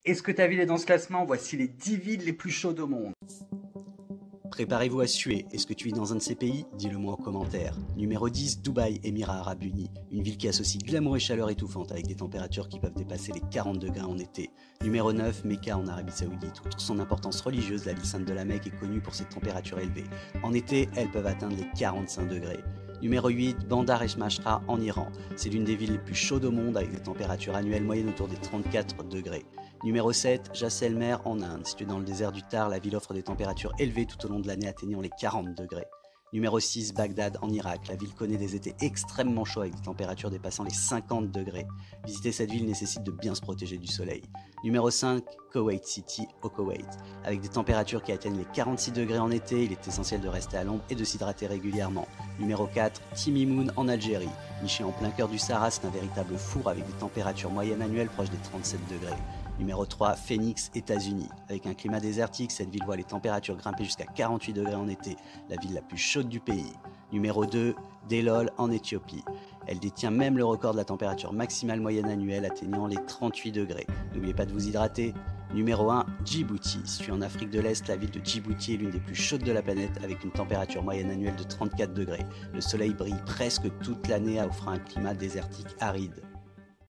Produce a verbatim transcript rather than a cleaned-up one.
Est-ce que tu as vu les dans ce classement? Voici les dix villes les plus chaudes au monde. Préparez-vous à suer. Est-ce que tu vis dans un de ces pays? Dis-le moi en commentaire. Numéro dix, Dubaï, Émirats Arabes Unis. Une ville qui associe glamour et chaleur étouffante avec des températures qui peuvent dépasser les quarante degrés en été. Numéro neuf, Mecca en Arabie Saoudite. Outre son importance religieuse, la ville sainte de la Mecque est connue pour ses températures élevées. En été, elles peuvent atteindre les quarante-cinq degrés. Numéro huit, Bandar el-Mashra en Iran. C'est l'une des villes les plus chaudes au monde avec des températures annuelles moyennes autour des trente-quatre degrés. Numéro sept, Jaisalmer en Inde. Située dans le désert du Thar, la ville offre des températures élevées tout au long de l'année atteignant les quarante degrés. Numéro six, Bagdad en Irak. La ville connaît des étés extrêmement chauds avec des températures dépassant les cinquante degrés. Visiter cette ville nécessite de bien se protéger du soleil. Numéro cinq, Kuwait City au Koweït. Avec des températures qui atteignent les quarante-six degrés en été, il est essentiel de rester à l'ombre et de s'hydrater régulièrement. Numéro quatre, Timimoun en Algérie. Niché en plein cœur du Sahara, c'est un véritable four avec des températures moyennes annuelles proches des trente-sept degrés. Numéro trois, Phoenix, États-Unis. Avec un climat désertique, cette ville voit les températures grimper jusqu'à quarante-huit degrés en été, la ville la plus chaude du pays. Numéro deux, Delol en Éthiopie. Elle détient même le record de la température maximale moyenne annuelle atteignant les trente-huit degrés. N'oubliez pas de vous hydrater. Numéro un, Djibouti. Située en Afrique de l'Est, la ville de Djibouti est l'une des plus chaudes de la planète avec une température moyenne annuelle de trente-quatre degrés. Le soleil brille presque toute l'année offrant un climat désertique aride.